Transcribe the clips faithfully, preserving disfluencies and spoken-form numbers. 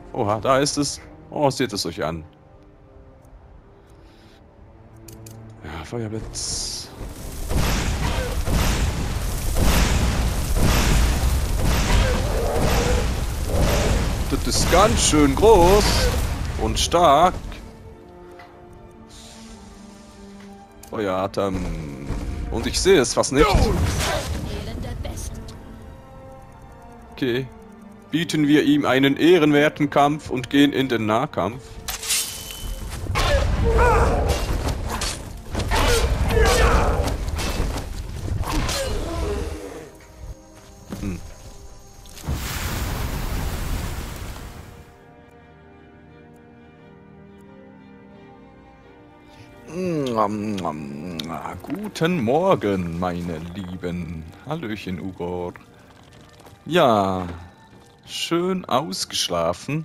Oha, da ist es. Oh, seht es euch an. Ja, Feuerblitz. Das ist ganz schön groß und stark. Feueratem. Und ich sehe es fast nicht. Okay. Bieten wir ihm einen ehrenwerten Kampf und gehen in den Nahkampf. Hm. Guten Morgen, meine Lieben. Hallöchen, Ugor. Ja, schön ausgeschlafen.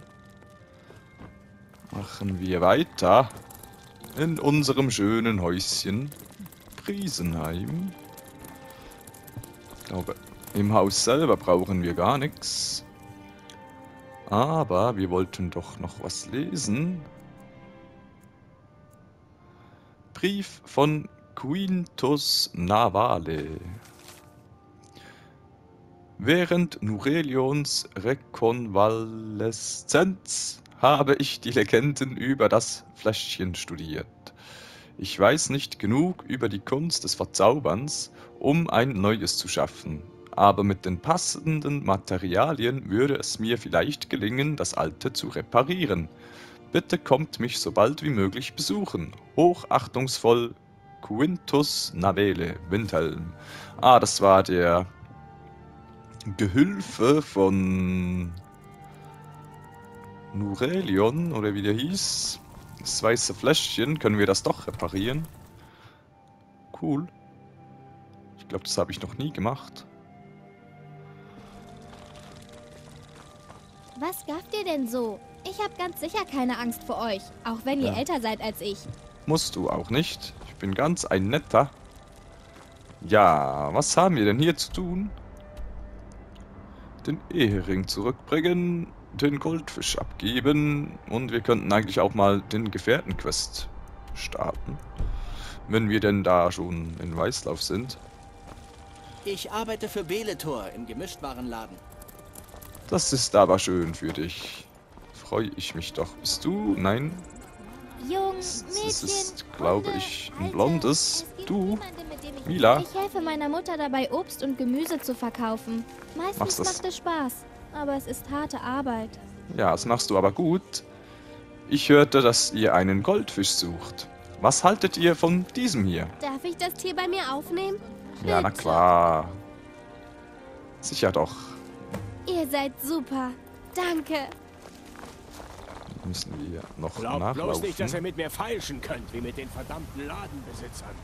Machen wir weiter in unserem schönen Häuschen Friesenheim. Ich glaube, im Haus selber brauchen wir gar nichts. Aber wir wollten doch noch was lesen. Brief von Quintus Navale. Während Nurelions Rekonvaleszenz habe ich die Legenden über das Fläschchen studiert. Ich weiß nicht genug über die Kunst des Verzauberns, um ein neues zu schaffen, aber mit den passenden Materialien würde es mir vielleicht gelingen, das alte zu reparieren. Bitte kommt mich so bald wie möglich besuchen. Hochachtungsvoll, Quintus Navale, Windhelm. Ah, das war der Gehülfe von Nurelion, oder wie der hieß. Das weiße Fläschchen, können wir das doch reparieren? Cool. Ich glaube, das habe ich noch nie gemacht. Was gafft ihr denn so? Ich habe ganz sicher keine Angst vor euch, auch wenn ihr Ja. älter seid als ich. Musst du auch nicht. Ich bin ganz ein netter. Ja, was haben wir denn hier zu tun? Den Ehering zurückbringen, den Goldfisch abgeben und wir könnten eigentlich auch mal den Gefährtenquest starten. Wenn wir denn da schon in Weißlauf sind. Ich arbeite für Beletor im Gemischtwarenladen. Das ist aber schön für dich. Freue ich mich doch. Bist du? Nein? Jungs, Das Mädchen, ist, glaube Hunde, ich, ein Alte. blondes. Es gibt Du? niemanden, mit dem ich- Mila? Ich helfe meiner Mutter dabei, Obst und Gemüse zu verkaufen. Machst Meistens das? macht es Spaß, aber es ist harte Arbeit. Ja, das machst du aber gut. Ich hörte, dass ihr einen Goldfisch sucht. Was haltet ihr von diesem hier? Darf ich das Tier bei mir aufnehmen? Ja, na Bitte. klar. Sicher doch. Ihr seid super. Danke. Müssen wir noch Glaubt bloß nicht, dass ihr nachlaufen. mit mir feilschen könnt, wie mit den verdammten Ladenbesitzern.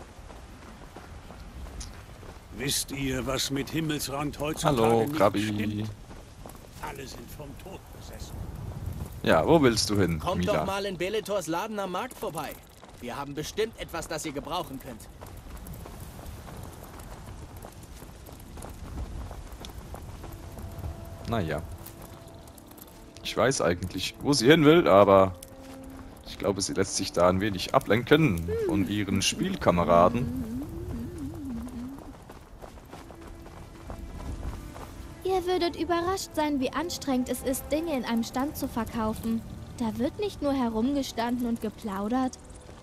Wisst ihr, was mit Himmelsrand heutzutage Hallo, nicht Krabi. stimmt? Alle sind vom Tod besessen. Ja, wo willst du hin, Kommt doch Mila? mal in Beletors Laden am Markt vorbei. Wir haben bestimmt etwas, das ihr gebrauchen könnt. Naja. Ich weiß eigentlich, wo sie hin will, aber ich glaube, sie lässt sich da ein wenig ablenken von ihren Spielkameraden. Ihr würdet überrascht sein, wie anstrengend es ist, Dinge in einem Stand zu verkaufen. Da wird nicht nur herumgestanden und geplaudert.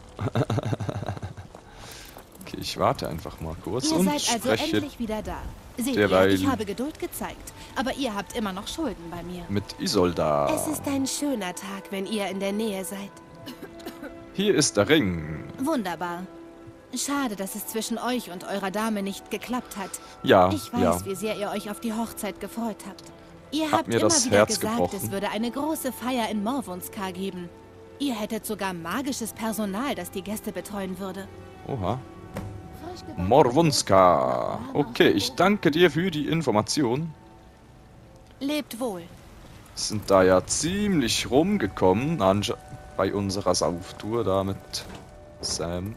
Okay, ich warte einfach mal kurz Ihr und seid also spreche endlich wieder da. Seht derweil- ihr, ich habe Geduld gezeigt. Aber ihr habt immer noch Schulden bei mir. mit Isolda. Es ist ein schöner Tag, wenn ihr in der Nähe seid. Hier ist der Ring. Wunderbar. Schade, dass es zwischen euch und eurer Dame nicht geklappt hat. Ja, Ich weiß, ja. wie sehr ihr euch auf die Hochzeit gefreut habt. Ihr Hat habt mir immer das wieder Herz gesagt, gebrochen. es würde eine große Feier in Morvunskar geben. Ihr hättet sogar magisches Personal, das die Gäste betreuen würde. Oha. Morvunska. Okay, ich danke dir für die Information. Lebt wohl. Sind da ja ziemlich rumgekommen ansch- bei unserer Sauftour da mit Sam.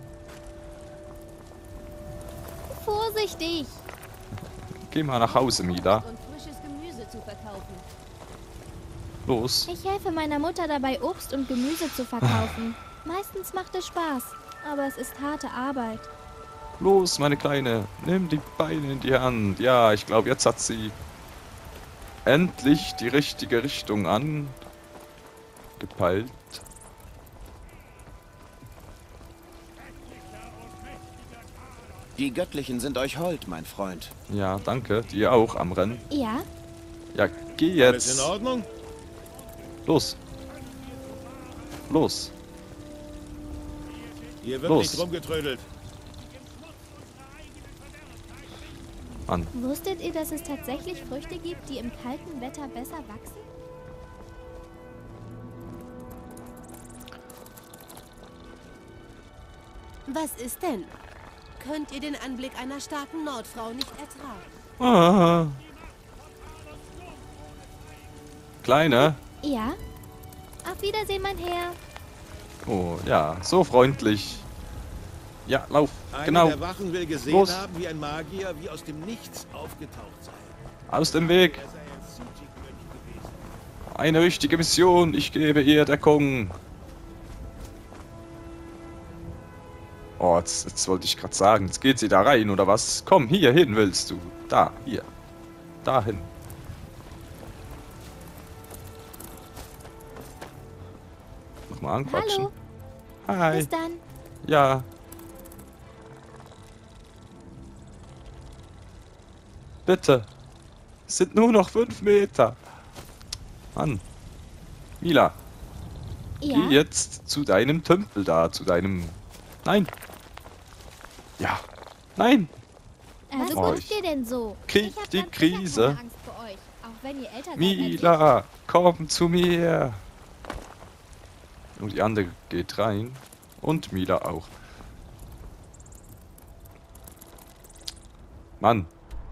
Los. Ich helfe meiner Mutter dabei, Obst und Gemüse zu verkaufen. Meistens macht es Spaß, aber es ist harte Arbeit. Los, meine Kleine. Nimm die Beine in die Hand. Ja, ich glaube, jetzt hat sie endlich die richtige Richtung angepeilt. Die Göttlichen sind euch hold, mein Freund. Ja, danke. Dir auch am Rennen. Ja? Ja, geh Alles jetzt. in Ordnung? Los. Los. Hier wird Los. nicht rumgetrödelt. Mann. Wusstet ihr, dass es tatsächlich Früchte gibt, die im kalten Wetter besser wachsen? Was ist denn? Könnt ihr den Anblick einer starken Nordfrau nicht ertragen? Ah. Kleine. Ja? Auf Wiedersehen, mein Herr. Oh, ja, so freundlich. Ja, lauf. Einer Genau. der Wachen will gesehen Los. haben, wie ein Magier wie aus dem Nichts aufgetaucht sei. Aus dem Weg. Er sei ein Sujik-Mönch gewesen. Eine wichtige Mission. Ich gebe ihr Deckung. Oh, jetzt, jetzt wollte ich gerade sagen, jetzt geht sie da rein, oder was? Komm, hier hin willst du. Da, hier. Dahin. Nochmal anquatschen. Hallo. Hi. Bis dann. Ja. Bitte. Es sind nur noch fünf Meter. Mann. Mila, Ja? geh jetzt zu deinem Tümpel da, zu deinem... Nein. Ja. Nein. Was Oh, guckt ich ihr denn so? krieg Ich hab die ganz sicher Krise. keine Angst vor euch, auch wenn ihr älter seid als Mila, komm zu mir. Und die andere geht rein. Und Mila auch. Mann.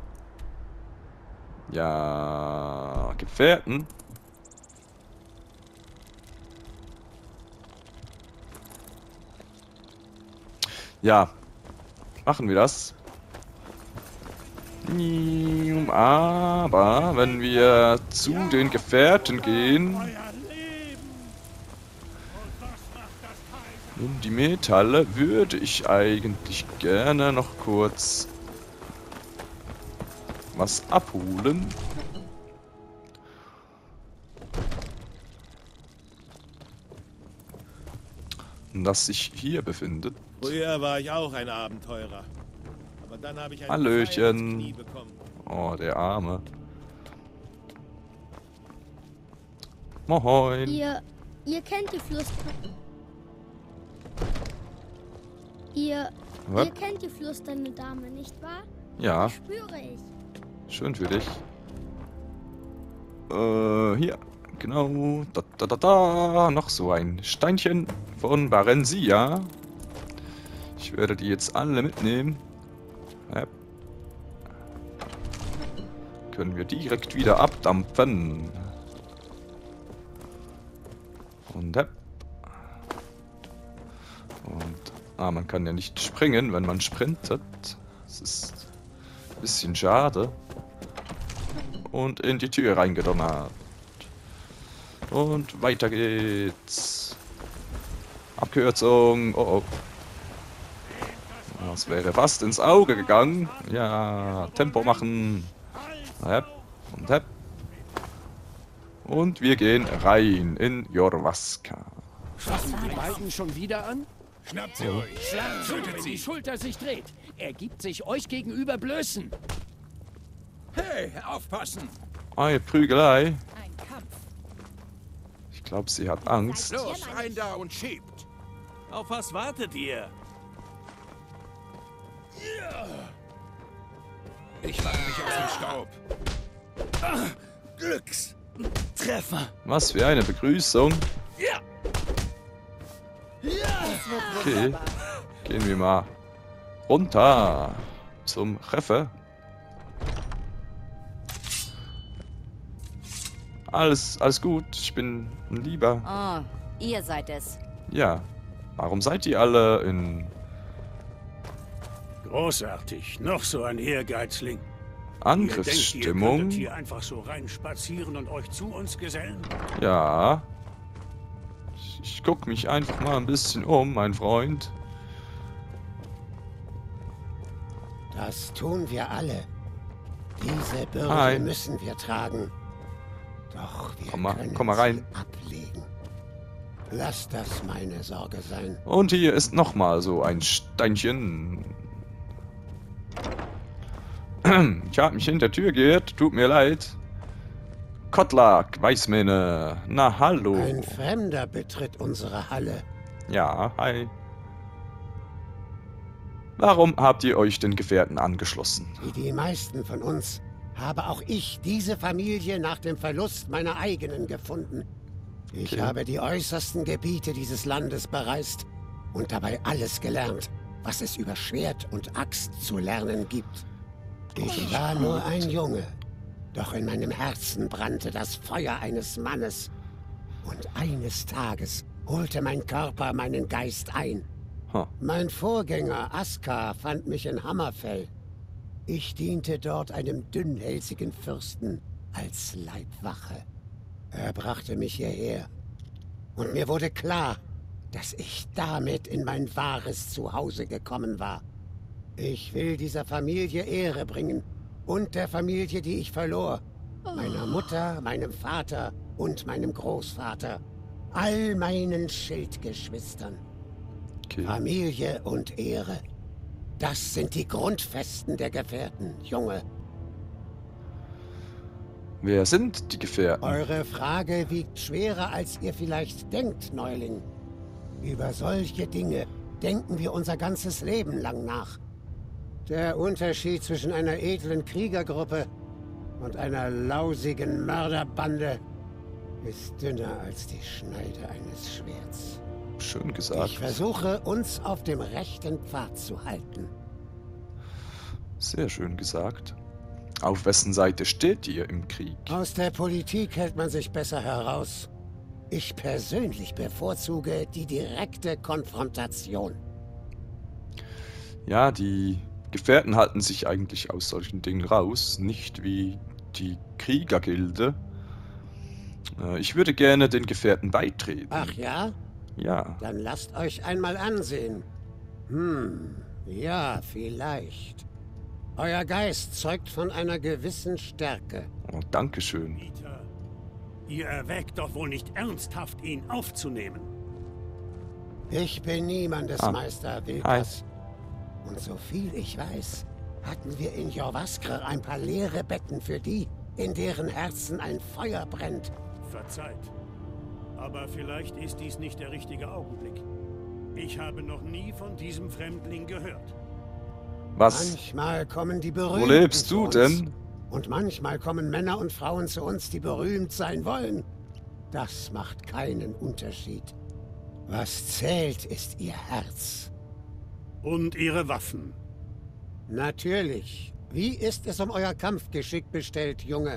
Ja, Gefährten. Ja, machen wir das. Aber wenn wir zu den Gefährten gehen, in die Metalle, würde ich eigentlich gerne noch kurz was abholen. Das sich hier befindet. Früher war ich auch ein Abenteurer. Aber dann habe ich ein Hallöchen. Pfeil ins Knie bekommen. Oh, der Arme. Moin. Ihr, ihr kennt die Flüster... Ihr, Was? ihr kennt die flüsternde Dame, nicht wahr? Ja, Spüre ich. schön für dich. Äh, hier. Genau. Da, da, da, da. Noch so ein Steinchen von Barensia. Ich werde die jetzt alle mitnehmen. Ja. Können wir direkt wieder abdampfen. Und hepp. Und ah, man kann ja nicht springen, wenn man sprintet. Das ist ein bisschen schade. Und in die Tür reingedonnert. Und weiter geht's. Abkürzung. Oh oh. Das wäre fast ins Auge gegangen. Ja, Tempo machen. Hepp und hepp. Und wir gehen rein in Jorvaska. Schaffen die beiden schon wieder an? Schnappt sie euch. Schlagt zu, wenn die Schulter sich dreht. Er gibt sich euch gegenüber Blößen. Hey, aufpassen. Eine Prügelei. Ein Kampf. Ich glaube, sie hat Angst. Los, rein da und schiebt. Auf was wartet ihr? Ich mache mich aus dem Staub. Ah, Glücks. Treffer. Was für eine Begrüßung. Ja. Okay, gehen wir mal runter zum Treffer. Alles, alles gut, ich bin ein Lieber. Oh, ihr seid es. Ja, warum seid ihr alle in... Großartig. Noch so ein Ehrgeizling. Angriffsstimmung. Ihr könntet hier einfach so rein spazieren und euch zu uns gesellen? Ja. Ich, ich guck mich einfach mal ein bisschen um, mein Freund. Das tun wir alle. Diese Bürde Hi. müssen wir tragen. Doch wir Komm mal, können komm mal rein. sie ablegen. Lass das meine Sorge sein. Und hier ist nochmal so ein Steinchen. Ich habe mich hinter der Tür geirrt. Tut mir leid. Kotlak, Weißmähne. Na, hallo. Ein Fremder betritt unsere Halle. Ja, hi. Warum habt ihr euch den Gefährten angeschlossen? Wie die meisten von uns habe auch ich diese Familie nach dem Verlust meiner eigenen gefunden. Ich Okay. habe die äußersten Gebiete dieses Landes bereist und dabei alles gelernt, was es über Schwert und Axt zu lernen gibt. Ich war nur ein Junge, doch in meinem Herzen brannte das Feuer eines Mannes. Und eines Tages holte mein Körper meinen Geist ein. Huh. Mein Vorgänger Askar fand mich in Hammerfell. Ich diente dort einem dünnhälsigen Fürsten als Leibwache. Er brachte mich hierher. Und mir wurde klar, dass ich damit in mein wahres Zuhause gekommen war. Ich will dieser Familie Ehre bringen und der Familie, die ich verlor. Meiner Mutter, meinem Vater und meinem Großvater. All meinen Schildgeschwistern. Okay. Familie und Ehre. Das sind die Grundfesten der Gefährten, Junge. Wer sind die Gefährten? Eure Frage wiegt schwerer, als ihr vielleicht denkt, Neuling. Über solche Dinge denken wir unser ganzes Leben lang nach. Der Unterschied zwischen einer edlen Kriegergruppe und einer lausigen Mörderbande ist dünner als die Schneide eines Schwerts. Schön gesagt. Ich versuche, uns auf dem rechten Pfad zu halten. Sehr schön gesagt. Auf wessen Seite steht ihr im Krieg? Aus der Politik hält man sich besser heraus. Ich persönlich bevorzuge die direkte Konfrontation. Ja, die Gefährten halten sich eigentlich aus solchen Dingen raus, nicht wie die Kriegergilde. Äh, Ich würde gerne den Gefährten beitreten. Ach ja? Ja. Dann lasst euch einmal ansehen. Hm, ja, vielleicht. Euer Geist zeugt von einer gewissen Stärke. Oh, Dankeschön. Peter, ihr erwägt doch wohl nicht ernsthaft, ihn aufzunehmen. Ich bin niemandes Ah. Meister, Wilkas. Und so viel ich weiß, hatten wir in Jorvaskr ein paar leere Betten für die, in deren Herzen ein Feuer brennt. Verzeiht. Aber vielleicht ist dies nicht der richtige Augenblick. Ich habe noch nie von diesem Fremdling gehört. Was? Manchmal kommen die Berühmten Wo lebst zu du uns. denn? Und manchmal kommen Männer und Frauen zu uns, die berühmt sein wollen. Das macht keinen Unterschied. Was zählt, ist ihr Herz. Und ihre Waffen. Natürlich. Wie ist es um euer Kampfgeschick bestellt, Junge?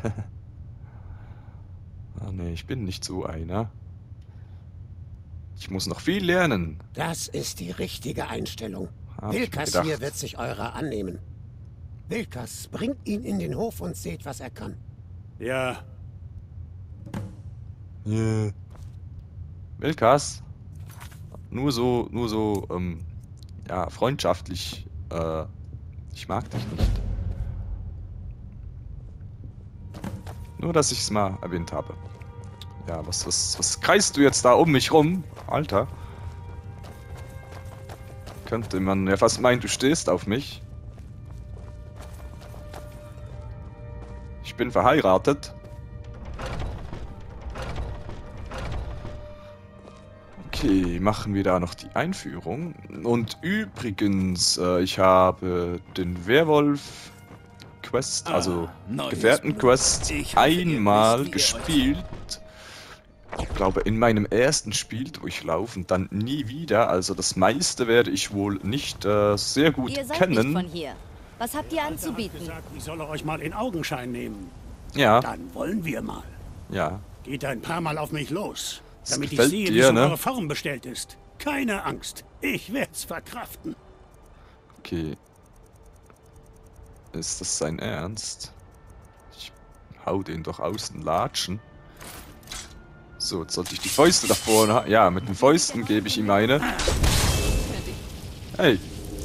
Ah, nee, ich bin nicht so einer. Ich muss noch viel lernen. Das ist die richtige Einstellung. Hab ich Wilkas gedacht. hier wird sich eurer annehmen. Wilkas, bringt ihn in den Hof und seht, was er kann. Ja, Yeah. Wilkas? Nur so, nur so, ähm, ja, freundschaftlich. Äh, ich mag dich nicht. Nur, dass ich es mal erwähnt habe. Ja, was, was, was kreist du jetzt da um mich rum? Alter. Könnte man ja fast meinen, du stehst auf mich. Ich bin verheiratet. Okay, machen wir da noch die Einführung. Und übrigens, äh, ich habe den Werwolf-Quest, Ah, also neues Gefährten-Quest, Blut. Ich hoffe, ihr einmal wisst, wie ihr gespielt. Ich glaube, in meinem ersten Spieldurchlauf und dann nie wieder. Also das meiste werde ich wohl nicht äh, sehr gut Ihr seid kennen. nicht von hier. Was habt ihr Alter hat anzubieten? gesagt, ich soll euch mal in Augenschein nehmen. Ja, Dann wollen wir mal. ja. Geht ein paar Mal auf mich los, Das damit ich gefällt sehe, dir, wie so ne? eure Form bestellt ist. Keine Angst, ich werd's verkraften. Okay. Ist das sein Ernst? Ich hau den doch aus den Latschen. So, jetzt sollte ich die Fäuste da vorne haben. Ja, mit den Fäusten gebe ich ihm eine. Hey.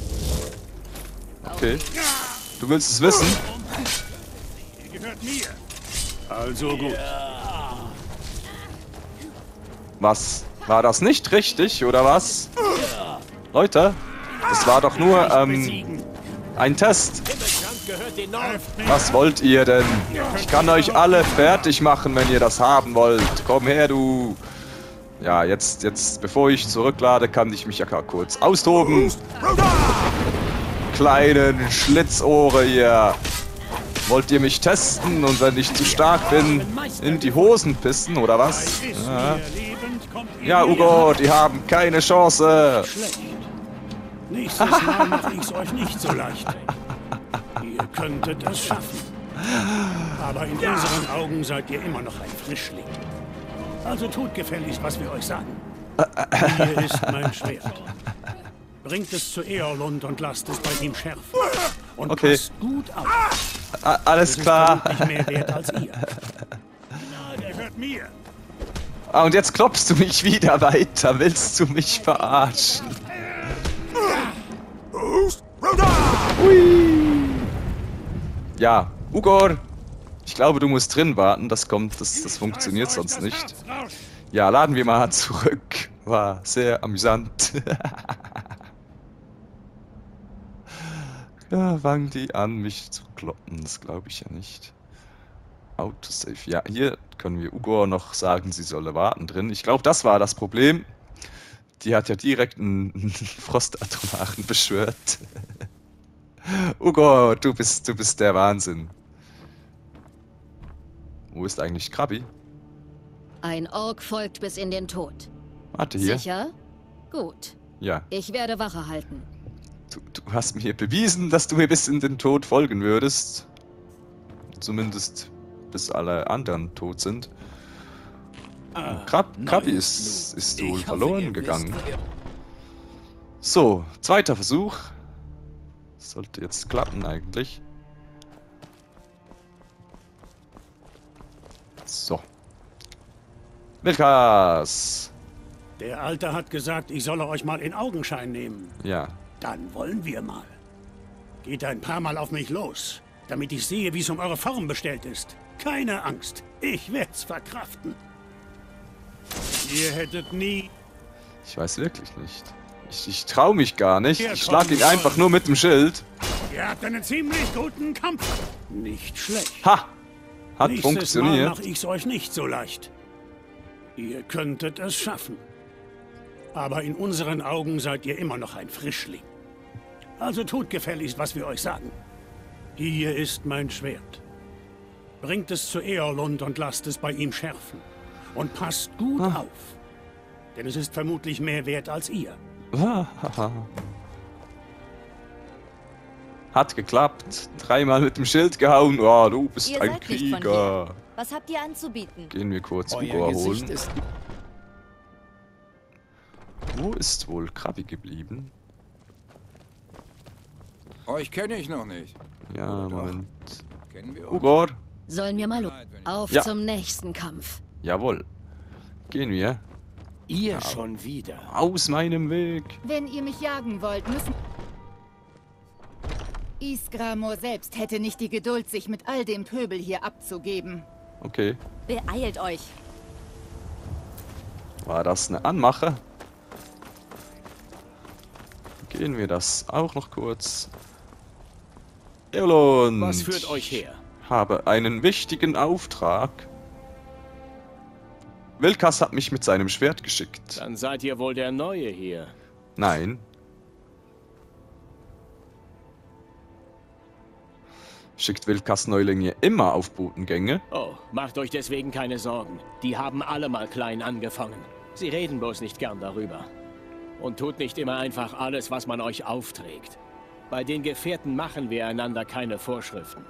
Okay. Du willst es wissen? Ihr gehört mir. Also gut. Was? War das nicht richtig, oder was? Leute, das war doch nur, ähm, ein Test. Was wollt ihr denn? Ich kann euch alle fertig machen, wenn ihr das haben wollt. Komm her, du. Ja, jetzt, jetzt, bevor ich zurücklade, kann ich mich ja kurz austoben. Kleinen Schlitzohre hier. Wollt ihr mich testen und wenn ich zu stark bin, in die Hosen pissen, oder was? Ja, ja Ugo, die haben keine Chance. Nächstes Mal mache ich's euch nicht so leicht. Ihr könntet es schaffen. Aber in unseren Augen seid ihr immer noch ein Frischling. Also tut gefälligst, was wir euch sagen. Hier ist mein Schwert. Bringt es zu Eorlund und lasst es bei ihm schärfen. Und okay. Passt gut auf. A alles klar. Das ist vermutlich mehr wert als ihr. Der hört mir. Ah, und jetzt klopfst du mich wieder weiter. Willst du mich verarschen? Hui. Ja, Ugor. Ich glaube, du musst drin warten. Das kommt, das, das funktioniert sonst nicht. Ja, laden wir mal zurück. War sehr amüsant. Ja, fangen die an, mich zu kloppen. Das glaube ich ja nicht. Autosave. Ja, hier können wir Ugor noch sagen, sie solle warten drin. Ich glaube, das war das Problem. Die hat ja direkt einen Frostatomaren beschwört. Ugor, du bist, du bist der Wahnsinn. Wo ist eigentlich Krabi? Ein Ork folgt bis in den Tod. Warte hier. Sicher? Gut. Ja. Ich werde Wache halten. Du, du hast mir bewiesen, dass du mir bis in den Tod folgen würdest. Zumindest bis alle anderen tot sind. Ah, Krab Krabi ist, ist wohl verloren gegangen. So, zweiter Versuch. Sollte jetzt klappen eigentlich. So. Wilkas! Der Alte hat gesagt, ich solle euch mal in Augenschein nehmen. Ja. Dann wollen wir mal. Geht ein paar Mal auf mich los, damit ich sehe, wie es um eure Form bestellt ist. Keine Angst, ich werd's verkraften. Ihr hättet nie... Ich weiß wirklich nicht. Ich, ich trau mich gar nicht. Ich schlag ihn einfach nur mit dem Schild. Ihr habt einen ziemlich guten Kampf. Nicht schlecht. Ha! Hat Nächstes funktioniert. Mal mach ich's euch nicht so leicht. Ihr könntet es schaffen. Aber in unseren Augen seid ihr immer noch ein Frischling. Also tut gefälligst, was wir euch sagen. Hier ist mein Schwert. Bringt es zu Eorlund und lasst es bei ihm schärfen. Und passt gut ah. auf. Denn es ist vermutlich mehr wert als ihr. Hat geklappt. Dreimal mit dem Schild gehauen. Oh, du bist ihr ein seid Krieger. Was habt ihr anzubieten? Gehen wir kurz Euer Ugor Gesicht holen. ist... Wo ist wohl Krabi geblieben? Euch kenne ich noch nicht. Ja, Moment. Kennen wir uns? Ugor. Sollen wir mal auf Ja. zum nächsten Kampf. Jawohl. Gehen wir. Ihr schon wieder. Aus meinem Weg. Wenn ihr mich jagen wollt, müssen... Isgramor selbst hätte nicht die Geduld, sich mit all dem Pöbel hier abzugeben. Okay. Beeilt euch. War das eine Anmache? Gehen wir das auch noch kurz. Eorlund. Was führt euch her? Habe einen wichtigen Auftrag. Wilkas hat mich mit seinem Schwert geschickt. Dann seid ihr wohl der Neue hier. Nein. Schickt Wilkas Neulinge immer auf Botengänge? Oh, macht euch deswegen keine Sorgen. Die haben alle mal klein angefangen. Sie reden bloß nicht gern darüber. Und tut nicht immer einfach alles, was man euch aufträgt. Bei den Gefährten machen wir einander keine Vorschriften.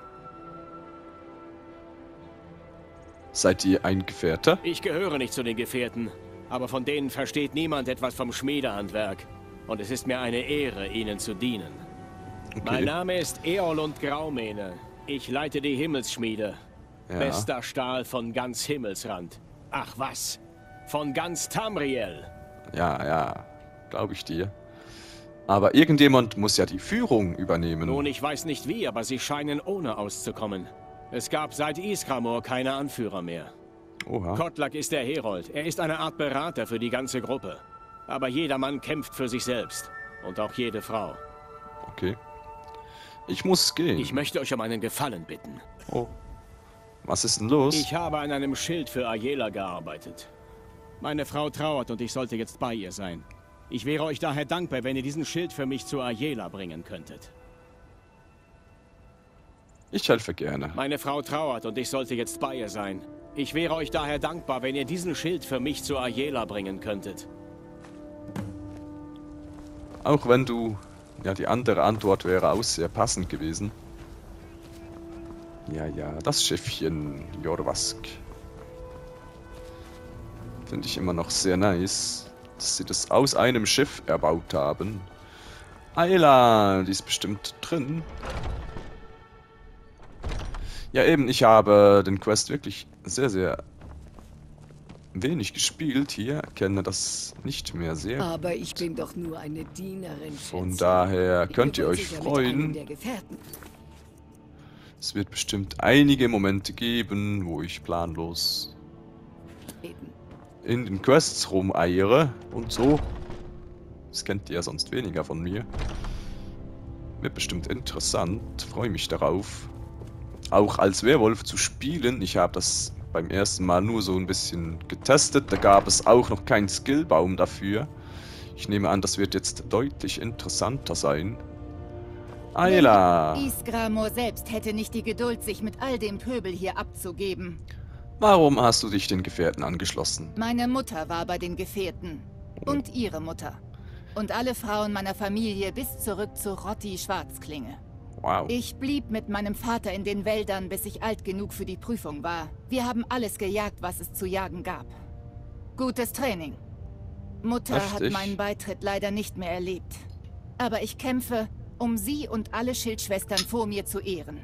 Seid ihr ein Gefährter? Ich gehöre nicht zu den Gefährten, aber von denen versteht niemand etwas vom Schmiedehandwerk. Und es ist mir eine Ehre, ihnen zu dienen. Okay. Mein Name ist Eolund Graumähne. Ich leite die Himmelsschmiede. Ja. Bester Stahl von ganz Himmelsrand. Ach was, von ganz Tamriel. Ja, ja, glaube ich dir. Aber irgendjemand muss ja die Führung übernehmen. Nun, ich weiß nicht wie, aber sie scheinen ohne auszukommen. Es gab seit Iskramor keine Anführer mehr. Oha. Kotlak ist der Herold. Er ist eine Art Berater für die ganze Gruppe. Aber jeder Mann kämpft für sich selbst. Und auch jede Frau. Okay. Ich muss gehen. Ich möchte euch um einen Gefallen bitten. Oh. Was ist denn los? Ich habe an einem Schild für Ayela gearbeitet. Meine Frau trauert und ich sollte jetzt bei ihr sein. Ich wäre euch daher dankbar, wenn ihr diesen Schild für mich zu Ayela bringen könntet. Ich helfe gerne. Meine Frau trauert und ich sollte jetzt bei ihr sein. Ich wäre euch daher dankbar, wenn ihr diesen Schild für mich zu Ayela bringen könntet. Auch wenn du... Ja, die andere Antwort wäre auch sehr passend gewesen. Ja, ja, das Schiffchen Jorvask. Finde ich immer noch sehr nice, dass sie das aus einem Schiff erbaut haben. Ayla, die ist bestimmt drin. Ja eben, ich habe den Quest wirklich sehr, sehr wenig gespielt hier, kenne das nicht mehr sehr. Aber ich bin doch nur eine Dienerin. Von Schätzchen. Daher könnt ihr euch freuen. Es wird bestimmt einige Momente geben, wo ich planlos in den Quests rumeiere und so. Das kennt ihr ja sonst weniger von mir. Wird bestimmt interessant, freue mich darauf. Auch als Werwolf zu spielen, ich habe das beim ersten Mal nur so ein bisschen getestet, da gab es auch noch keinen Skillbaum dafür. Ich nehme an, das wird jetzt deutlich interessanter sein. Ayla! Iskramor selbst hätte nicht die Geduld, sich mit all dem Pöbel hier abzugeben. Warum hast du dich den Gefährten angeschlossen? Meine Mutter war bei den Gefährten. Und ihre Mutter. Und alle Frauen meiner Familie bis zurück zu Rotti Schwarzklinge. Wow. Ich blieb mit meinem Vater in den Wäldern, bis ich alt genug für die Prüfung war. Wir haben alles gejagt, was es zu jagen gab. Gutes Training. Mutter Heftig. hat meinen Beitritt leider nicht mehr erlebt. Aber ich kämpfe, um sie und alle Schildschwestern vor mir zu ehren.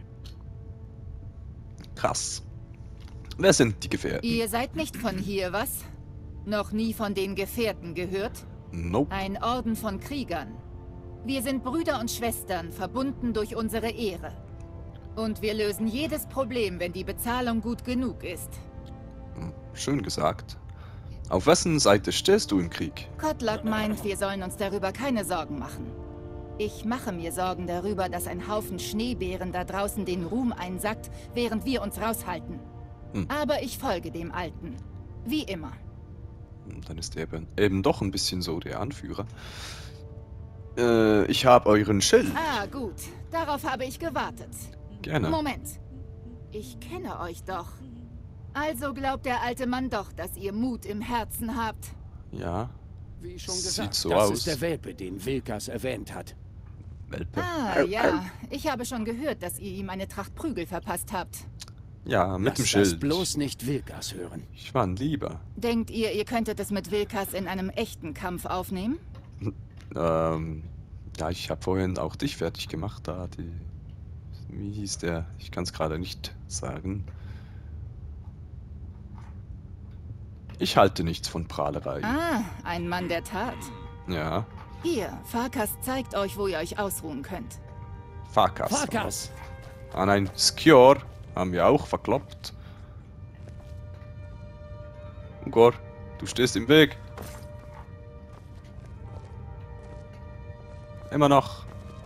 Krass. Wer sind die Gefährten? Ihr seid nicht von hier, was? Noch nie von den Gefährten gehört? Nope. Ein Orden von Kriegern. Wir sind Brüder und Schwestern, verbunden durch unsere Ehre. Und wir lösen jedes Problem, wenn die Bezahlung gut genug ist. Schön gesagt. Auf wessen Seite stehst du im Krieg? Kotlak meint, wir sollen uns darüber keine Sorgen machen. Ich mache mir Sorgen darüber, dass ein Haufen Schneebären da draußen den Ruhm einsackt, während wir uns raushalten. Hm. Aber ich folge dem Alten. Wie immer. Dann ist er eben, eben doch ein bisschen so der Anführer. Äh, ich habe euren Schild. Ah, gut. Darauf habe ich gewartet. Gerne. Moment. Ich kenne euch doch. Also glaubt der alte Mann doch, dass ihr Mut im Herzen habt. Ja. Wie schon Sieht gesagt, so das aus. ist der Welpe, den Wilkas erwähnt hat. Welpe. Ah, ja. Ich habe schon gehört, dass ihr ihm eine Tracht Prügel verpasst habt. Ja, mit Lass dem Schild. das bloß nicht Wilkas hören. Ich war ein Lieber. Denkt ihr, ihr könntet es mit Wilkas in einem echten Kampf aufnehmen? Ähm, ja, ich habe vorhin auch dich fertig gemacht, da die... Wie hieß der? Ich kann es gerade nicht sagen. Ich halte nichts von Prahlerei. Ah, ein Mann der Tat. Ja. Hier, Farkas zeigt euch, wo ihr euch ausruhen könnt. Farkas. Farkas! Ah nein, Skjor haben wir auch verkloppt. Ungor, du stehst im Weg. Immer noch.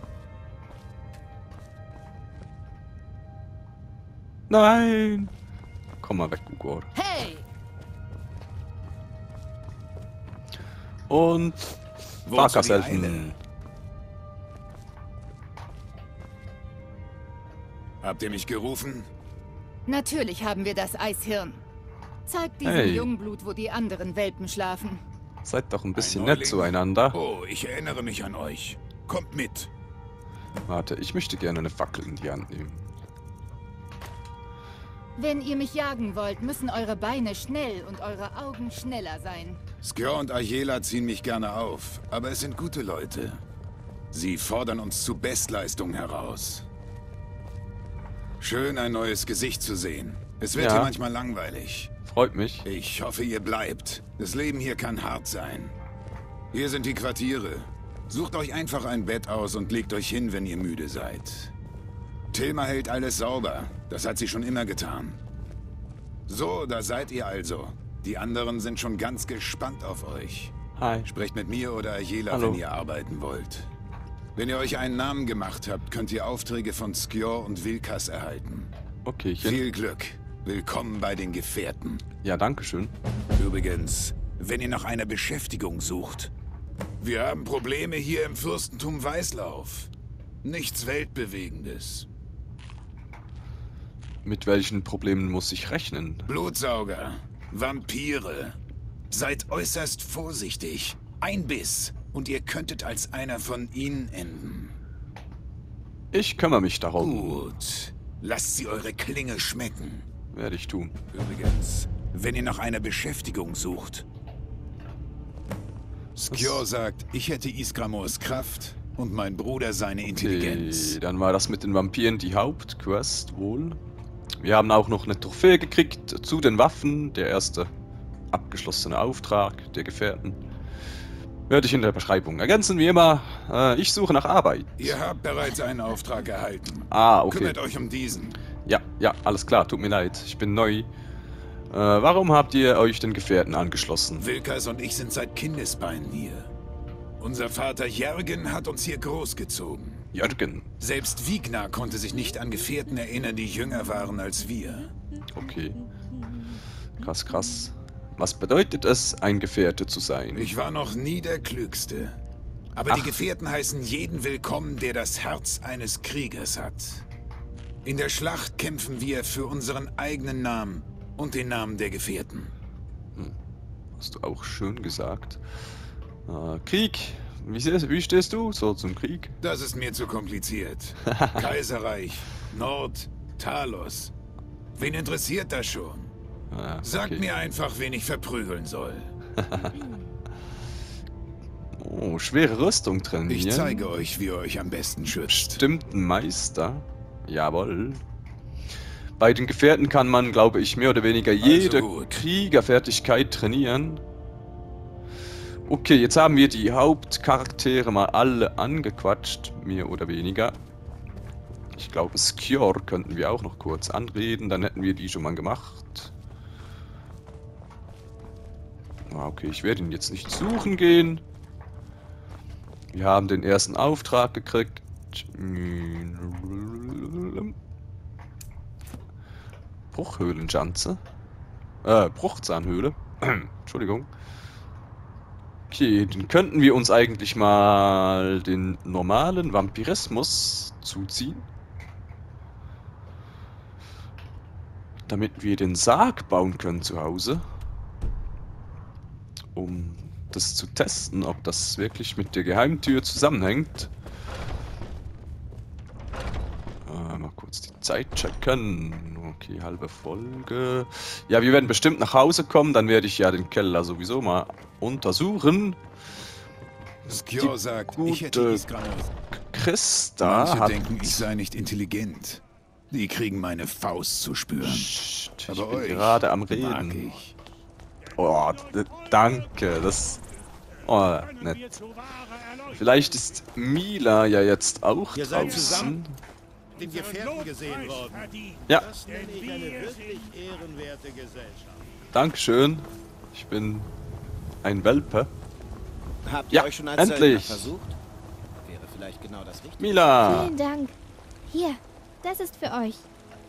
Nein! Komm mal weg, Ugor. Hey! Und Farkas helfen. Eile? Habt ihr mich gerufen? Natürlich haben wir das Eishirn. Zeigt diesem Hey. Jungblut, wo die anderen Welpen schlafen. Seid doch ein bisschen Ein nett Neuling? zueinander. Oh, ich erinnere mich an euch. Kommt mit. Warte, ich möchte gerne eine Fackel in die Hand nehmen. Wenn ihr mich jagen wollt, müssen eure Beine schnell und eure Augen schneller sein. Skjor und Ayela ziehen mich gerne auf, aber es sind gute Leute. Sie fordern uns zu Bestleistung heraus. Schön, ein neues Gesicht zu sehen. Es wird Ja. hier manchmal langweilig. Freut mich. Ich hoffe, ihr bleibt. Das Leben hier kann hart sein. Hier sind die Quartiere. Sucht euch einfach ein Bett aus und legt euch hin, wenn ihr müde seid. Tilma hält alles sauber. Das hat sie schon immer getan. So, da seid ihr also. Die anderen sind schon ganz gespannt auf euch. Hi. Sprecht mit mir oder Ayela, Hallo. wenn ihr arbeiten wollt. Wenn ihr euch einen Namen gemacht habt, könnt ihr Aufträge von Skjor und Vilkas erhalten. Okay, ich... Viel Glück. Willkommen bei den Gefährten. Ja, danke schön. Übrigens, wenn ihr nach einer Beschäftigung sucht. Wir haben Probleme hier im Fürstentum Weißlauf. Nichts Weltbewegendes. Mit welchen Problemen muss ich rechnen? Blutsauger, Vampire. Seid äußerst vorsichtig. Ein Biss und ihr könntet als einer von ihnen enden. Ich kümmere mich darum. Gut. Lasst sie eure Klinge schmecken. Werde ich tun. Übrigens, wenn ihr nach einer Beschäftigung sucht. Skjor sagt, ich hätte Isgramors Kraft und mein Bruder seine Intelligenz. Okay, dann war das mit den Vampiren die Hauptquest wohl. Wir haben auch noch eine Trophäe gekriegt zu den Waffen. Der erste abgeschlossene Auftrag der Gefährten. Werde ich in der Beschreibung ergänzen, wie immer. Äh, ich suche nach Arbeit. Ihr habt bereits einen Auftrag erhalten. Ah, okay. Kümmert euch um diesen. Ja, ja, alles klar, tut mir leid. Ich bin neu. Äh, warum habt ihr euch den Gefährten angeschlossen? Vilkas und ich sind seit Kindesbeinen hier. Unser Vater Jörgen hat uns hier großgezogen. Jörgen? Selbst Vignar konnte sich nicht an Gefährten erinnern, die jünger waren als wir. Okay. Krass, krass. Was bedeutet es, ein Gefährte zu sein? Ich war noch nie der Klügste. Aber Ach. die Gefährten heißen jeden willkommen, der das Herz eines Kriegers hat. In der Schlacht kämpfen wir für unseren eigenen Namen und den Namen der Gefährten. Hm. Hast du auch schön gesagt. Äh, Krieg. Wie, wie stehst du so zum Krieg? Das ist mir zu kompliziert. Kaiserreich, Nord, Talos. Wen interessiert das schon? Ah, okay. Sagt mir einfach, wen ich verprügeln soll. Oh, schwere Rüstung drin. Ich hier. zeige euch, wie ihr euch am besten schützt. Stimmt, ein Meister. Jawohl. Bei den Gefährten kann man, glaube ich, mehr oder weniger jede gut. Kriegerfertigkeit trainieren. Okay, jetzt haben wir die Hauptcharaktere mal alle angequatscht, mehr oder weniger. Ich glaube, Skjor könnten wir auch noch kurz anreden, dann hätten wir die schon mal gemacht. Ah, okay, ich werde ihn jetzt nicht suchen gehen. Wir haben den ersten Auftrag gekriegt. Bruchhöhlenschanze. Äh, Bruchzahnhöhle. Entschuldigung. Okay, dann könnten wir uns eigentlich mal den normalen Vampirismus zuziehen. Damit wir den Sarg bauen können zu Hause. Um das zu testen, ob das wirklich mit der Geheimtür zusammenhängt. Äh, mal kurz die Zeit checken. Okay, halbe Folge. Ja, wir werden bestimmt nach Hause kommen, dann werde ich ja den Keller sowieso mal untersuchen. Skjor sagt, ich hätte Isgramors. Christa Manche hat... denken, ich sei nicht intelligent. Die kriegen meine Faust zu spüren. Psst, ich Aber bin euch gerade am mag Reden. ich. Oh, danke, das... Oh, nett. Vielleicht ist Mila ja jetzt auch Ihr seid draußen. zusammen den Gefährten gesehen worden. Ja, Das nenne ich eine wirklich ehrenwerte Gesellschaft. Dankeschön. Ich bin ein Welpe. Habt ihr Ja, euch schon als endlich. Söldner versucht? Wäre vielleicht genau das Richtige. Mila, Vielen Dank. Hier, das ist für euch.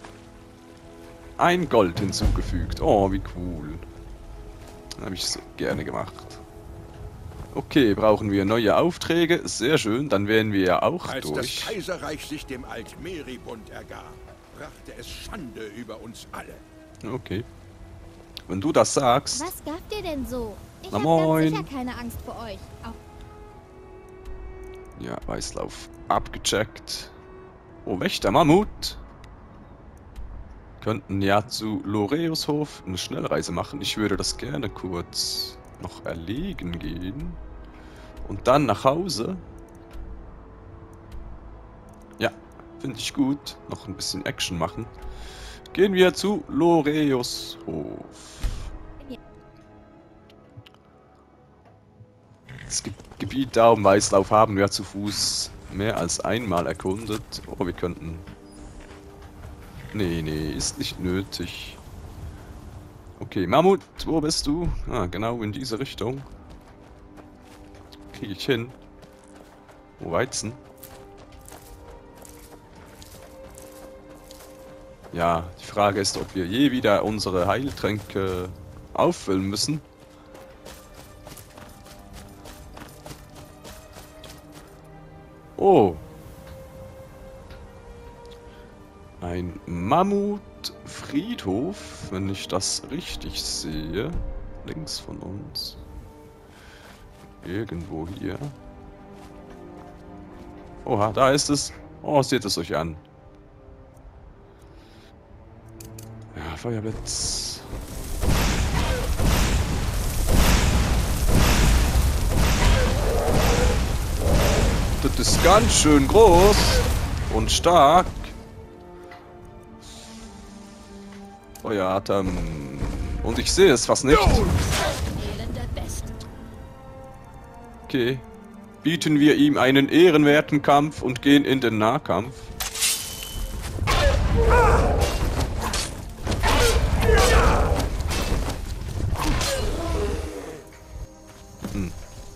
ein Gold hinzugefügt. Oh, wie cool. Habe ich so gerne gemacht. Okay, brauchen wir neue Aufträge. Sehr schön, dann wären wir ja auch Als durch. das Kaiserreich sich dem Altmeribund ergab, brachte es Schande über uns alle. Okay. Wenn du das sagst. Was gabt ihr denn so? Ich Na hab moin. ganz sicher keine Angst vor euch. Auch Ja, Weißlauf abgecheckt. Oh, Wächter Mammut. Könnten ja zu Loreushof eine Schnellreise machen. Ich würde das gerne kurz noch erlegen gehen. Und dann nach Hause. Finde ich gut. Noch ein bisschen Action machen. Gehen wir zu Loreus Hof. Das Ge Gebiet da um Weißlauf haben wir zu Fuß mehr als einmal erkundet. Oh, wir könnten... Nee, nee, ist nicht nötig. Okay, Mammut, wo bist du? Ah, genau in diese Richtung. Kriege ich hin. Oh, Weizen. Ja, die Frage ist, ob wir je wieder unsere Heiltränke auffüllen müssen. Oh. Ein Mammutfriedhof, wenn ich das richtig sehe. Links von uns. Irgendwo hier. Oha, da ist es. Oh, seht es euch an. Ja, Feuerblitz. Das ist ganz schön groß und stark. Feueratem. Und ich sehe es fast nicht. Okay. Bieten wir ihm einen ehrenwerten Kampf und gehen in den Nahkampf. Hm.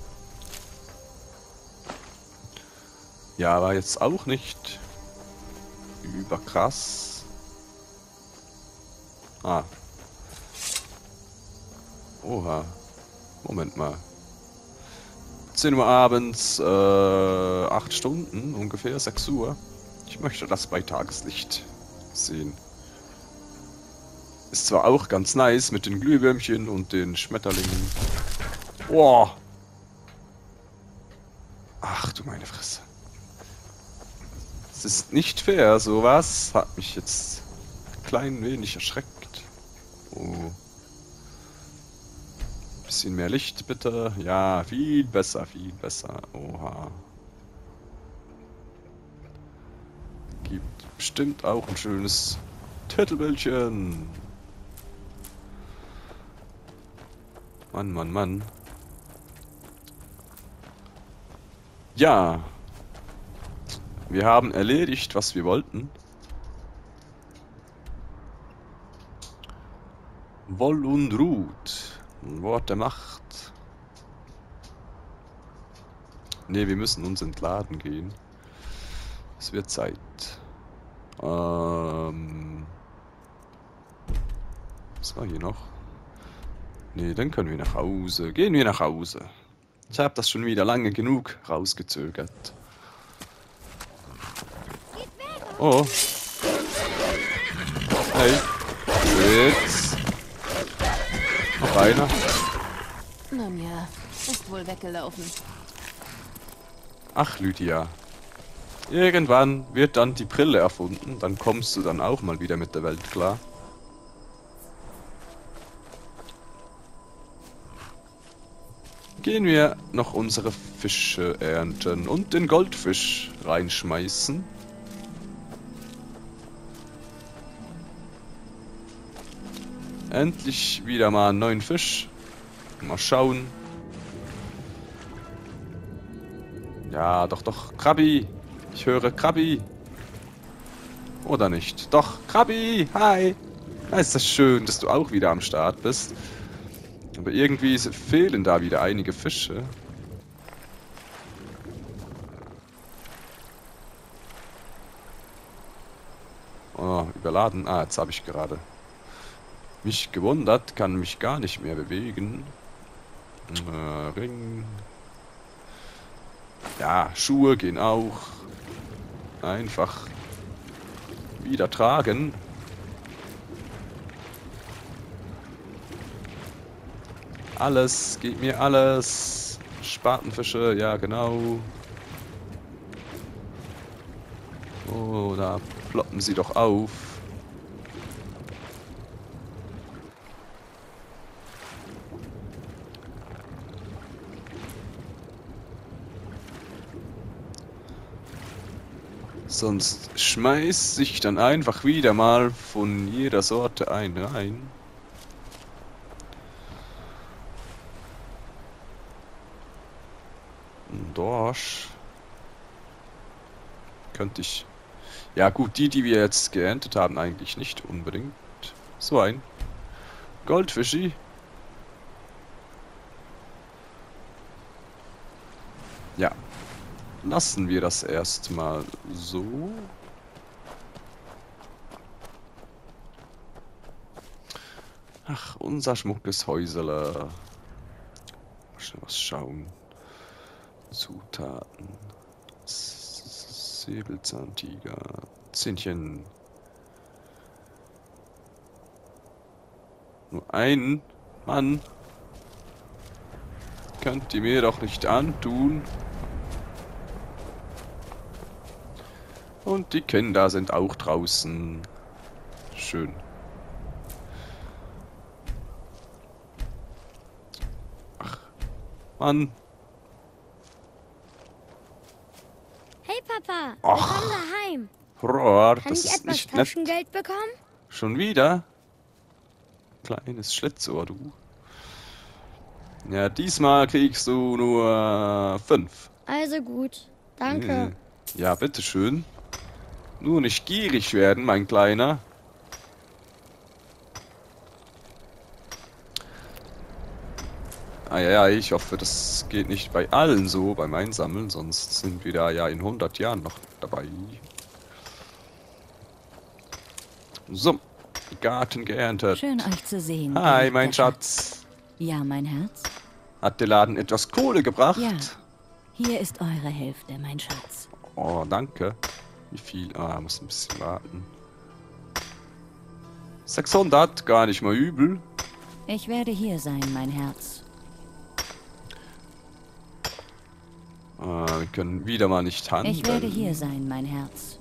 Ja, war jetzt auch nicht überkrass. Ah. Oha. Moment mal. zehn Uhr abends, äh, acht Stunden, ungefähr, sechs Uhr. Ich möchte das bei Tageslicht sehen. Ist zwar auch ganz nice mit den Glühwürmchen und den Schmetterlingen. Boah. Ach du meine Fresse. Es ist nicht fair, sowas hat mich jetzt ein klein wenig erschreckt. Oh. Bisschen mehr Licht, bitte. Ja, viel besser, viel besser. Oha. Gibt bestimmt auch ein schönes Turtlebällchen. Mann, Mann, Mann. Ja. Wir haben erledigt, was wir wollten. Woll und Ruht. Ein Wort der Macht. Ne, wir müssen uns entladen gehen. Es wird Zeit. Ähm. Was war hier noch? Ne, dann können wir nach Hause. Gehen wir nach Hause. Ich habe das schon wieder lange genug rausgezögert. Oh. Hey. Jetzt. Noch einer. Nun ja, ist wohl weggelaufen. Ach, Lydia. Irgendwann wird dann die Brille erfunden, dann kommst du dann auch mal wieder mit der Welt klar. Gehen wir noch unsere Fische ernten und den Goldfisch reinschmeißen. Endlich wieder mal einen neuen Fisch. Mal schauen. Ja, doch, doch. Krabbi. Ich höre Krabbi. Oder nicht? Doch, Krabbi. Hi. Ja, ist das schön, dass du auch wieder am Start bist. Aber irgendwie fehlen da wieder einige Fische. Oh, überladen. Ah, jetzt habe ich gerade mich gewundert, kann mich gar nicht mehr bewegen. Äh, Ring. Ja, Schuhe gehen auch. Einfach wieder tragen. Alles, geht mir alles. Spatenfische, ja genau. Oh, da ploppen sie doch auf. Sonst schmeißt sich dann einfach wieder mal von jeder Sorte ein rein. Ein Dorsch. Könnte ich... Ja gut, die, die wir jetzt geerntet haben, eigentlich nicht unbedingt. So ein Goldfischi. Ja. Lassen wir das erstmal so. Ach, unser schmuckes Häusele. Mal schnell was schauen. Zutaten. Säbelzahntiger. Zähnchen. Nur einen? Mann. Könnt ihr mir doch nicht antun. Und die Kinder sind auch draußen. Schön. Ach, Mann. Hey Papa, Ach. willkommen daheim. Roar, Kann das ich ist etwas nicht nett. Taschengeld bekommen? Schon wieder? Kleines Schlitzohr, du. Ja, diesmal kriegst du nur fünf. Also gut, danke. Ja, bitteschön. Nur nicht gierig werden, mein Kleiner. Ah ja, ja, ich hoffe, das geht nicht bei allen so beim Einsammeln, sonst sind wir da ja in hundert Jahren noch dabei. So, Garten geerntet. Schön euch zu sehen. Hi, mein Schatz. Ja, mein Herz? Hat der Laden etwas Kohle gebracht? Ja. Hier ist eure Hälfte, mein Schatz. Oh, danke. Wie viel? Ah, muss ein bisschen warten. sechshundert, gar nicht mal übel. Ich werde hier sein, mein Herz. Ah, wir können wieder mal nicht handeln. Ich werde hier sein, mein Herz.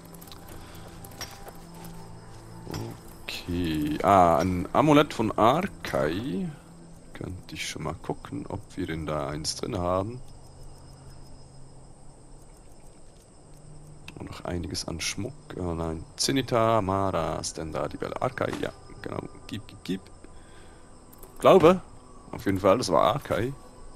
Okay. Ah, ein Amulett von Arkai. Könnte ich schon mal gucken, ob wir denn da eins drin haben. Und noch einiges an Schmuck. Oh nein. Zenita, Mara, Stenda, die Belle Arkai. Ja, genau. Gib, gib, gib. Glaube. Auf jeden Fall, das war Arkai.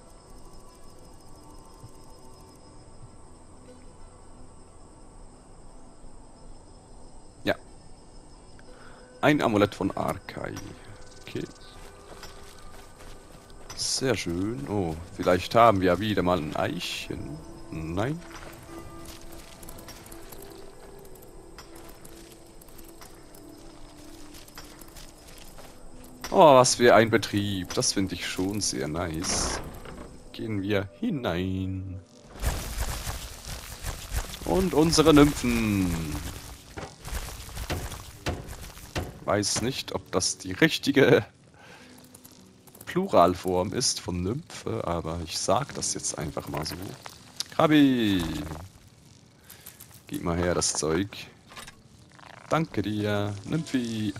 Ja. Ein Amulett von Arkai. Okay. Sehr schön. Oh, vielleicht haben wir wieder mal ein Eichen. Nein. Oh, was für ein Betrieb. Das finde ich schon sehr nice. Gehen wir hinein. Und unsere Nymphen. Weiß nicht, ob das die richtige Pluralform ist von Nymphe, aber ich sag das jetzt einfach mal so. Krabi! Gib mal her das Zeug. Danke dir, Nymphi.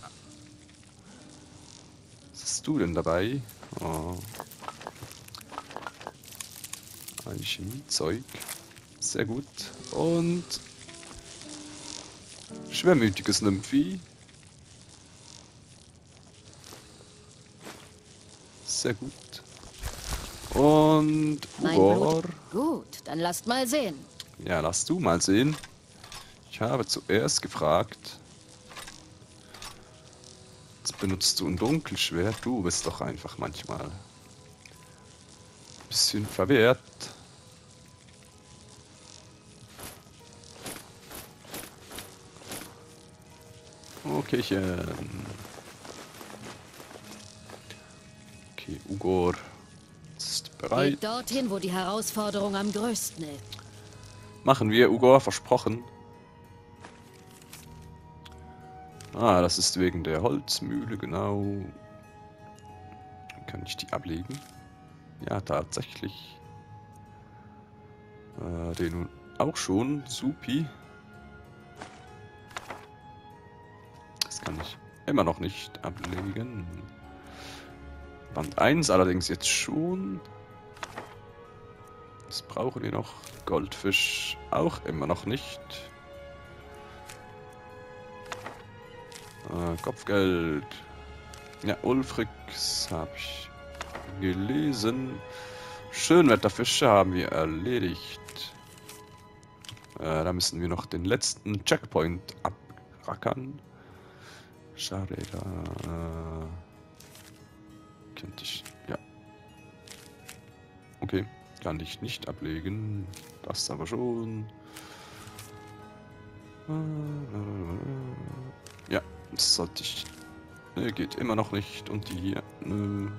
Was hast du denn dabei? Oh. Ein Chemiezeug. Sehr gut. Und schwermütiges Nymphi. Sehr gut. Und Ugor. Gut, dann lasst mal sehen. Ja, lass du mal sehen. Ich habe zuerst gefragt. Jetzt benutzt du ein Dunkelschwert. Du bist doch einfach manchmal ein bisschen verwehrt. Okaychen. Okay, Ugor ist bereit. Geht dorthin, wo die Herausforderung am größten ist. Machen wir, Ugor, versprochen. Ah, das ist wegen der Holzmühle, genau. Kann ich die ablegen? Ja, tatsächlich. Äh, den nun auch schon. Supi. Das kann ich immer noch nicht ablegen. Band eins allerdings jetzt schon. Das brauchen wir noch. Goldfisch auch immer noch nicht. Äh, Kopfgeld. Ja, Ulfrix habe ich gelesen. Schönwetterfische haben wir erledigt. Äh, da müssen wir noch den letzten Checkpoint abrackern. Schade, da äh, könnte ich... Ja. Okay, kann ich nicht ablegen. Das aber schon. Ja, das sollte ich... Ne, geht immer noch nicht. Und die hier... Nö.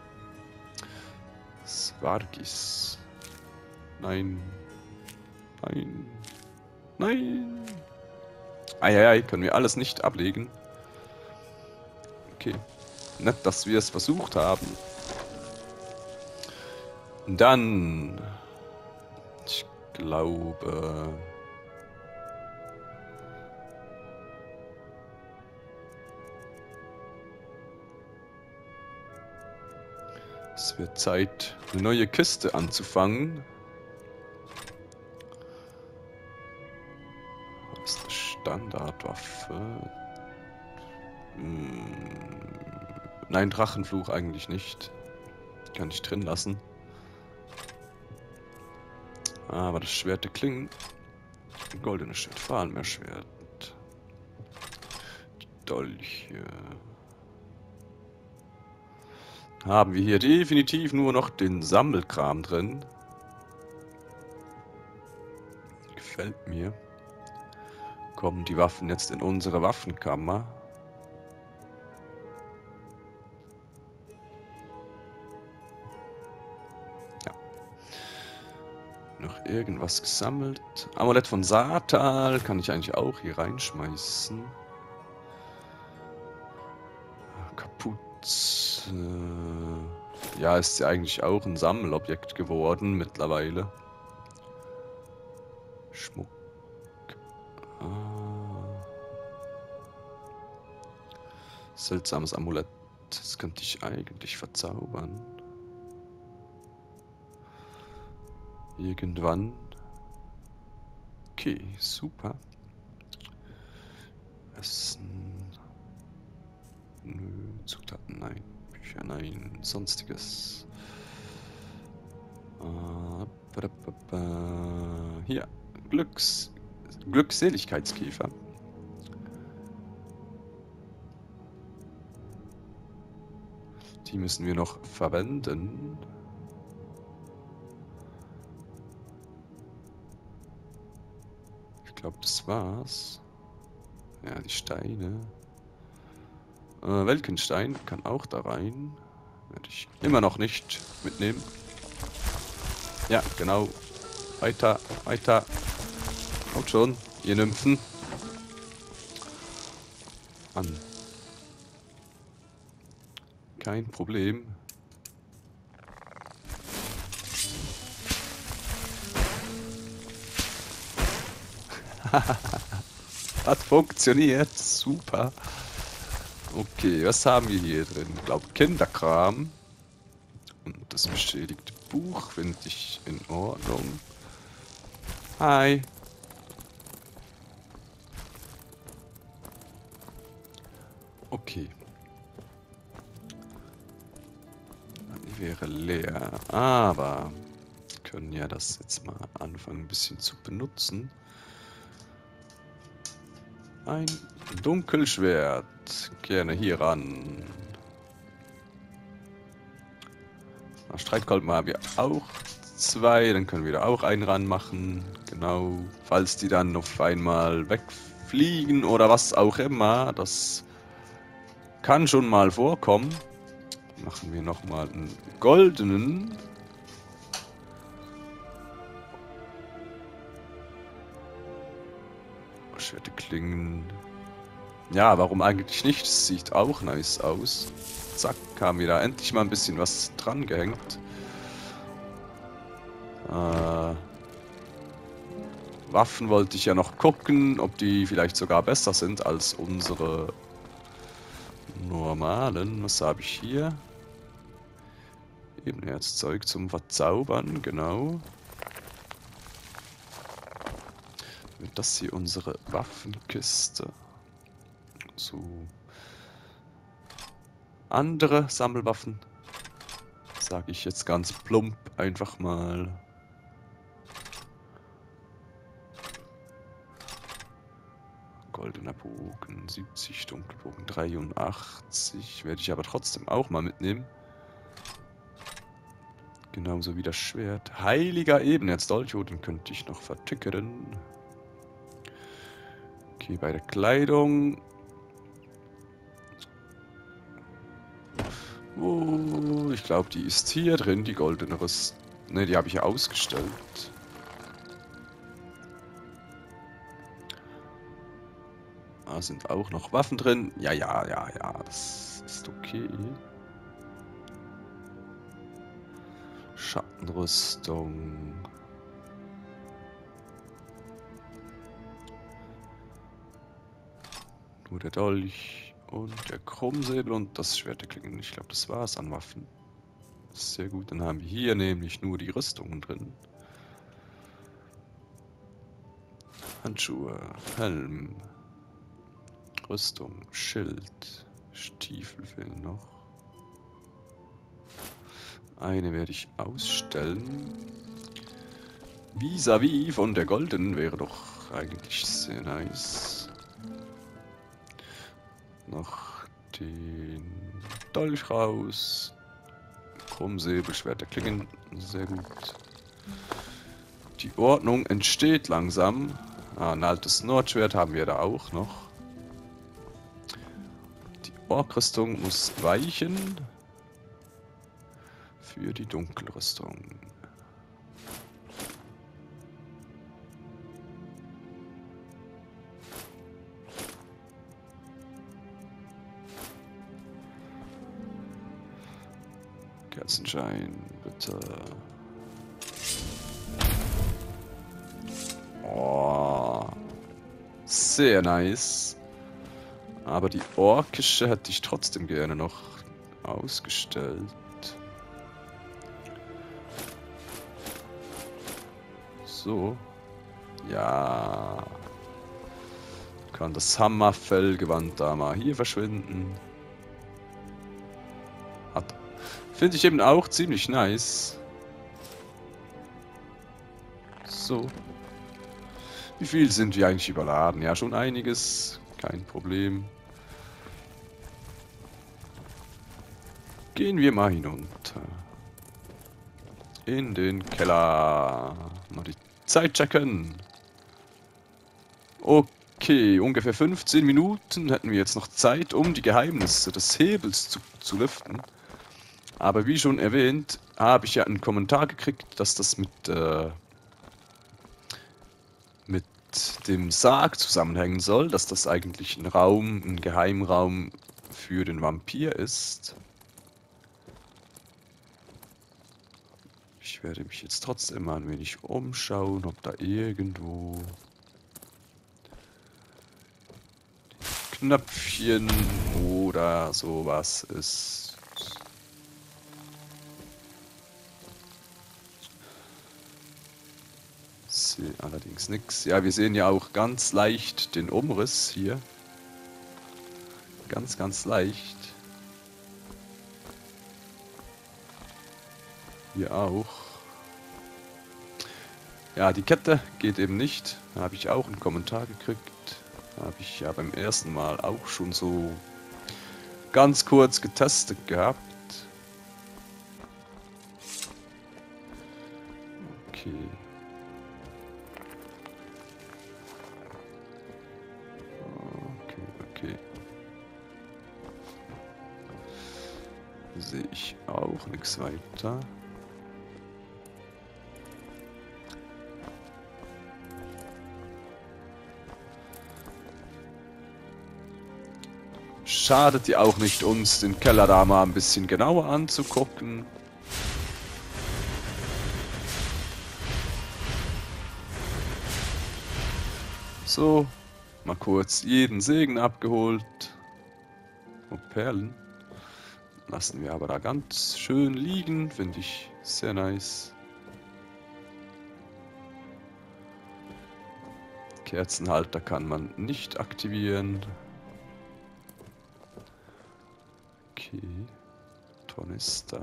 Svargis. Nein. Nein. Nein. Eieiei, können wir alles nicht ablegen. Okay. Nett, dass wir es versucht haben. Dann... Ich glaube... Es wird Zeit, eine neue Kiste anzufangen. Was ist eine Standardwaffe? Hm. Nein, Drachenfluch eigentlich nicht. Kann ich drin lassen. Aber das Schwert der Klingen. Goldenes Schwert, Fahnenmeerschwert. Die Dolche. Haben wir hier definitiv nur noch den Sammelkram drin. Gefällt mir. Kommen die Waffen jetzt in unsere Waffenkammer. Ja. Noch irgendwas gesammelt. Amulett von Satal kann ich eigentlich auch hier reinschmeißen. Kaputt. Ja, ist ja eigentlich auch ein Sammelobjekt geworden mittlerweile. Schmuck. Ah. Seltsames Amulett. Das könnte ich eigentlich verzaubern. Irgendwann. Okay, super. Essen. Nö, Zutaten, nein. Bücher, nein. Sonstiges. Uh, ba, ba, ba. Hier. Glücks... Glückseligkeitskäfer. Die müssen wir noch verwenden. Ich glaube, das war's. Ja, die Steine. Äh, Welkenstein kann auch da rein. Werde ich immer noch nicht mitnehmen. Ja, genau. Weiter, weiter. Kommt schon, ihr Nymphen. An. Kein Problem. Hat funktioniert. Super. Okay, was haben wir hier drin? Ich glaube Kinderkram. Und das beschädigte Buch finde ich in Ordnung. Hi. Okay. Die wäre leer. Aber wir können ja das jetzt mal anfangen ein bisschen zu benutzen. Ein Dunkelschwert. Gerne hier ran. Streitkolben haben wir auch zwei. Dann können wir da auch einen ranmachen. Genau. Falls die dann auf einmal wegfliegen oder was auch immer. Das kann schon mal vorkommen. Machen wir nochmal einen goldenen. Schwerte Klingen. Ja, warum eigentlich nicht? Das sieht auch nice aus. Zack, haben wir da endlich mal ein bisschen was dran gehängt. Äh, Waffen wollte ich ja noch gucken, ob die vielleicht sogar besser sind als unsere normalen. Was habe ich hier? Ebenerzzeug zum Verzaubern, genau. Das hier unsere Waffenkiste. So, andere Sammelwaffen. Sage ich jetzt ganz plump einfach mal. Goldener Bogen, siebzig, Dunkelbogen dreiundachtzig. Werde ich aber trotzdem auch mal mitnehmen. Genauso wie das Schwert. Heiliger Ebenerzdolch, den könnte ich noch vertickern. Okay, bei der Kleidung. Oh, ich glaube, die ist hier drin, die goldene Rüstung. Ne, die habe ich ja ausgestellt. Da sind auch noch Waffen drin. Ja, ja, ja, ja, das ist okay. Schattenrüstung. Nur der Dolch und der Krummsäbel und das Schwert der Klingen. Ich glaube, das war es an Waffen. Sehr gut, dann haben wir hier nämlich nur die Rüstungen drin. Handschuhe, Helm, Rüstung, Schild, Stiefel fehlen noch. Eine werde ich ausstellen. Vis-à-vis von der goldenen wäre doch eigentlich sehr nice. Noch den Dolch raus. Krummsäbel, Schwert der Klingen. Sehr gut. Die Ordnung entsteht langsam. Ah, ein altes Nordschwert haben wir da auch noch. Die Orkrüstung muss weichen. Für die Dunkelrüstung. Kerzenschein, bitte. Oh, sehr nice. Aber die orkische hätte ich trotzdem gerne noch ausgestellt. So. Ja. Kann das Hammerfellgewand da mal hier verschwinden. Hat. Finde ich eben auch ziemlich nice. So. Wie viel sind wir eigentlich überladen? Ja, schon einiges. Kein Problem. Gehen wir mal hinunter. In den Keller. Mal die Zeit checken. Okay, ungefähr fünfzehn Minuten hätten wir jetzt noch Zeit, um die Geheimnisse des Hebels zu, zu lüften. Aber wie schon erwähnt, habe ich ja einen Kommentar gekriegt, dass das mit, äh, mit dem Sarg zusammenhängen soll, dass das eigentlich ein Raum, ein Geheimraum für den Vampir ist. Ich werde mich jetzt trotzdem mal ein wenig umschauen, ob da irgendwo Knöpfchen oder sowas ist. Sehe allerdings nichts. Ja, wir sehen ja auch ganz leicht den Umriss hier. Ganz, ganz leicht. Hier auch. Ja, die Kette geht eben nicht. Da habe ich auch einen Kommentar gekriegt. Habe ich ja beim ersten Mal auch schon so ganz kurz getestet gehabt. Okay. Okay, okay. Sehe ich auch nichts weiter. Schadet ja auch nicht, uns den Keller da mal ein bisschen genauer anzugucken. So, mal kurz jeden Segen abgeholt. Oh, Perlen. Lassen wir aber da ganz schön liegen, finde ich sehr nice. Kerzenhalter kann man nicht aktivieren. Okay. Tornister.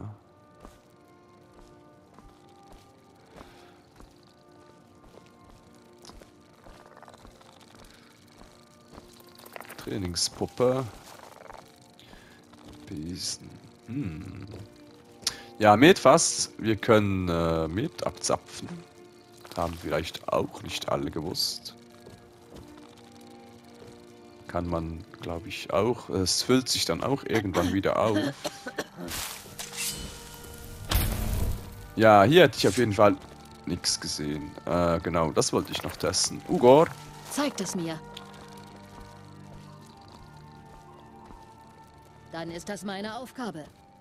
Trainingspuppe. Besen. Hm. Ja, Metfass. Wir können äh, Met abzapfen. Haben vielleicht auch nicht alle gewusst. Kann man, glaube ich, auch. Es füllt sich dann auch irgendwann wieder auf. Ja, hier hätte ich auf jeden Fall nichts gesehen. Äh, genau, das wollte ich noch testen. Ugor. Zeigt es mir. Dann ist das meine Aufgabe.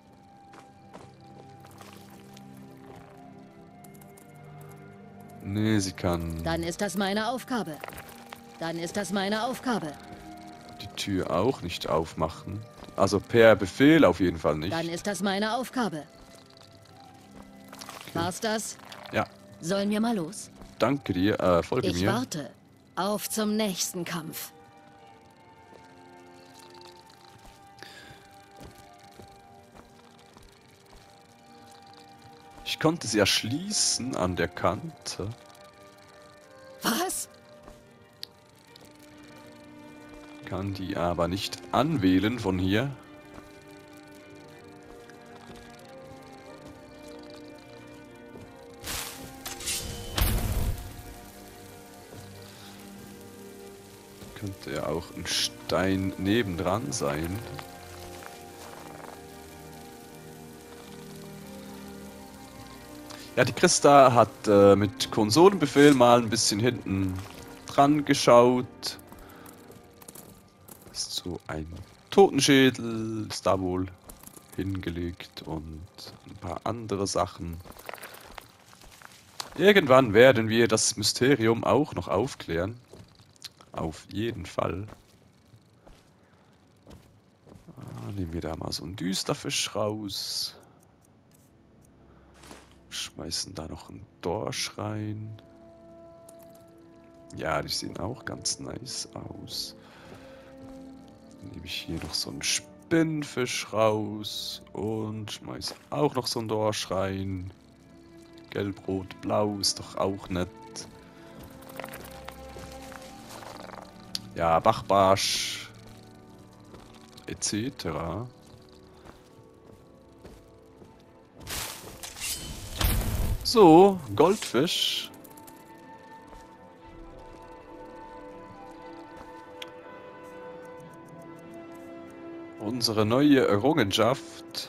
Nee, sie kann Dann ist das meine Aufgabe. Dann ist das meine Aufgabe. die Tür auch nicht aufmachen. Also per Befehl auf jeden Fall nicht. Dann ist das meine Aufgabe. Okay. War's das? Ja, Sollen wir mal los? danke dir. Äh, folge Ich mir. warte. Auf zum nächsten Kampf. Ich konnte sie erschließen an der Kante. Was? Kann die aber nicht anwählen von hier. Könnte ja auch ein Stein nebendran sein. Ja, die Christa hat äh, mit Konsolenbefehl mal ein bisschen hinten dran geschaut. Ist so ein Totenschädel, ist da wohl hingelegt und ein paar andere Sachen. Irgendwann werden wir das Mysterium auch noch aufklären. Auf jeden Fall. Ah, nehmen wir da mal so einen Düsterfisch raus. Schmeißen da noch einen Dorsch rein. Ja, die sehen auch ganz nice aus. Dann nehme ich hier noch so einen Spinnfisch raus und schmeiße auch noch so einen Dorsch rein. Gelb, Rot, Blau ist doch auch nett. Ja, Bachbarsch et cetera. So, Goldfisch. Unsere neue Errungenschaft.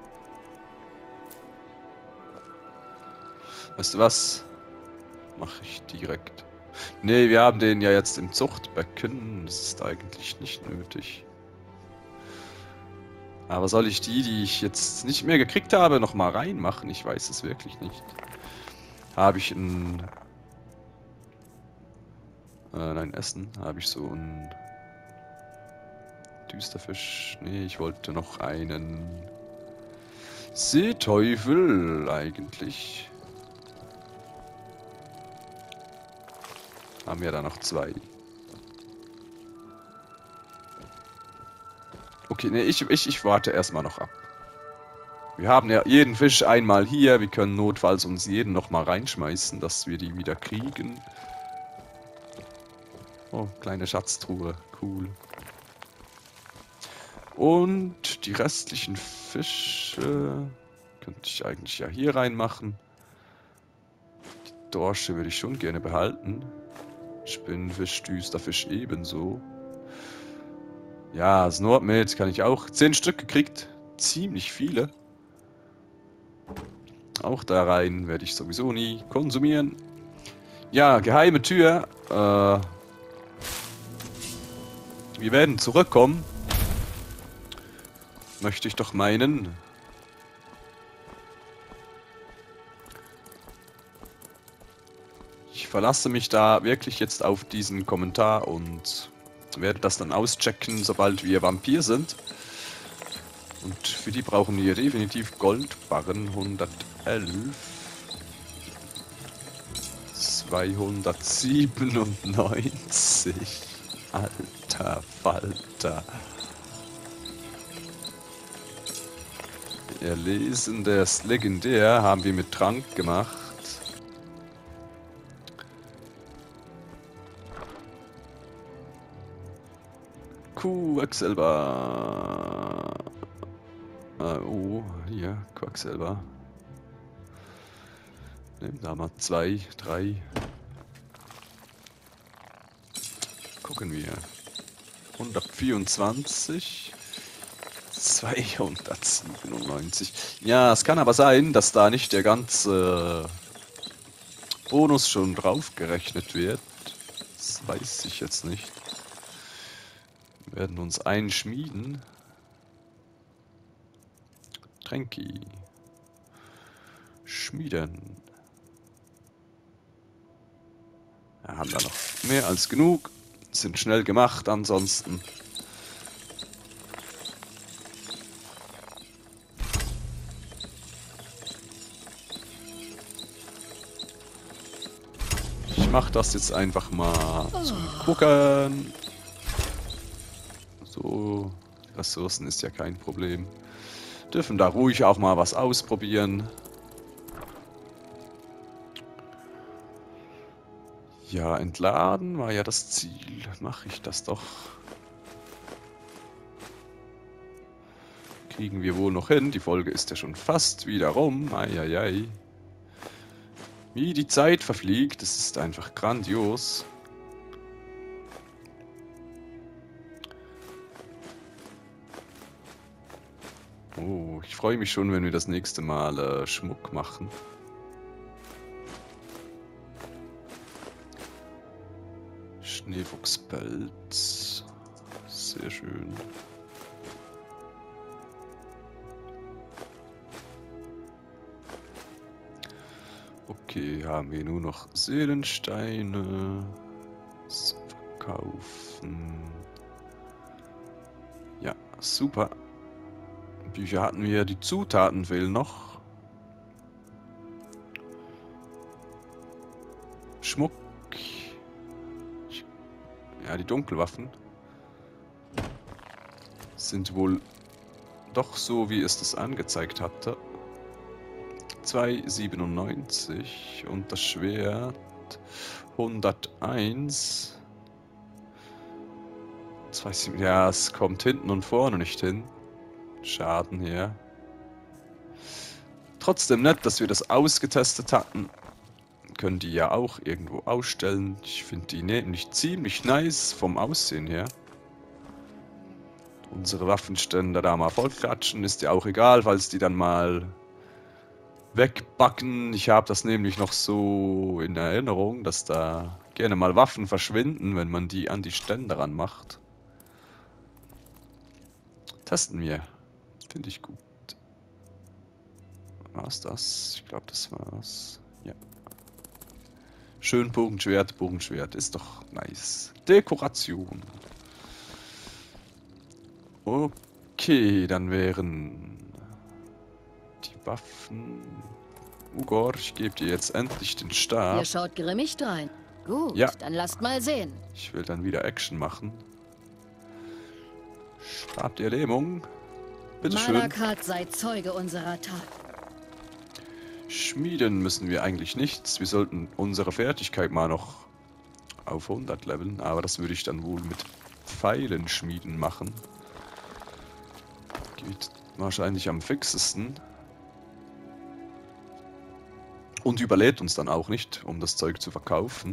Weißt du was? Mache ich direkt. Nee, wir haben den ja jetzt im Zuchtbecken. Das ist eigentlich nicht nötig. Aber soll ich die, die ich jetzt nicht mehr gekriegt habe, nochmal reinmachen? Ich weiß es wirklich nicht. Habe ich ein... Äh, nein, Essen. Habe ich so ein... Düsterfisch. Nee, ich wollte noch einen... Seeteufel eigentlich. Haben wir da noch zwei. Okay, nee, ich, ich, ich warte erstmal noch ab. Wir haben ja jeden Fisch einmal hier. Wir können notfalls uns jeden nochmal reinschmeißen, dass wir die wieder kriegen. Oh, kleine Schatztruhe. Cool. Und die restlichen Fische könnte ich eigentlich ja hier reinmachen. Die Dorsche würde ich schon gerne behalten. Spinnfisch, Düsterfisch ebenso. Ja, Snortmet kann ich auch. Zehn Stück gekriegt. Ziemlich viele. Auch da rein werde ich sowieso nie konsumieren. Ja, geheime Tür. Äh, wir werden zurückkommen. Möchte ich doch meinen. Ich verlasse mich da wirklich jetzt auf diesen Kommentar und werde das dann auschecken, sobald wir Vampir sind. Und für die brauchen wir definitiv Goldbarren. hundertelf. zweihundertsiebenundneunzig. Alter Falter. Erlesen, der ist legendär. Haben wir mit Trank gemacht. Quacksilber. Ah, oh, hier, Quacksilber. Nehmen da mal zwei, drei. Gucken wir. hundertvierundzwanzig. zweihundertsiebenundneunzig. Ja, es kann aber sein, dass da nicht der ganze Bonus schon draufgerechnet wird. Das weiß ich jetzt nicht. Wir werden uns einschmieden. Tränki. Schmieden. Wir haben da noch mehr als genug. Sind schnell gemacht, ansonsten. Ich mach das jetzt einfach mal zum Gucken. So, Ressourcen ist ja kein Problem. Dürfen da ruhig auch mal was ausprobieren. Ja, entladen war ja das Ziel. Mache ich das doch. Kriegen wir wohl noch hin. Die Folge ist ja schon fast wieder rum. Eieiei. Wie die Zeit verfliegt, das ist einfach grandios. Oh, ich freue mich schon, wenn wir das nächste Mal äh, Schmuck machen. Schneefuchspelz. Sehr schön. Okay, haben wir nur noch Seelensteine zu verkaufen. Ja, super. Bücher hatten wir, die Zutaten fehlen noch. Schmuck. Ja, die Dunkelwaffen sind wohl doch so, wie es das angezeigt hatte. zwei siebenundneunzig und das Schwert hunderteins. zwei, ja, es kommt hinten und vorne nicht hin. Schaden hier. Trotzdem nett, dass wir das ausgetestet hatten. Können die ja auch irgendwo ausstellen. Ich finde die nämlich ziemlich nice vom Aussehen her. Unsere Waffenständer da mal vollklatschen, ist ja auch egal, falls die dann mal wegbacken. Ich habe das nämlich noch so in Erinnerung, dass da gerne mal Waffen verschwinden, wenn man die an die Ständer ranmacht. Testen wir. Finde ich gut. War's das? Ich glaube, das war's. Ja. Schön Bogenschwert, Bogenschwert. Ist doch nice. Dekoration. Okay, dann wären die Waffen... Ugor, ich gebe dir jetzt endlich den Stab. Ihr schaut grimmig drein. Gut, ja. Dann lasst mal sehen. Ich will dann wieder Action machen. Stab der Lähmung. Bitte schön. Malakat sei Zeuge unserer Tat. Schmieden müssen wir eigentlich nichts. Wir sollten unsere Fertigkeit mal noch auf hundert leveln. Aber das würde ich dann wohl mit Pfeilen schmieden machen. Geht wahrscheinlich am fixesten. Und überlädt uns dann auch nicht, um das Zeug zu verkaufen.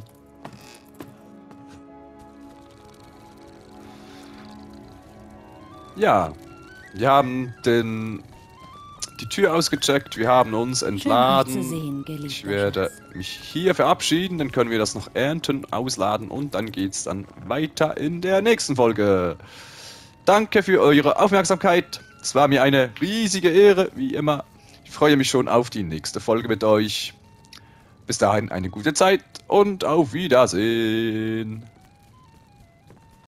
Ja, wir haben den, die Tür ausgecheckt, wir haben uns entladen. Schön, euch zu sehen, geliebter ich werde Schatz. mich hier verabschieden, dann können wir das noch ernten, ausladen und dann geht's dann weiter in der nächsten Folge. Danke für eure Aufmerksamkeit. Es war mir eine riesige Ehre, wie immer. Ich freue mich schon auf die nächste Folge mit euch. Bis dahin eine gute Zeit und auf Wiedersehen.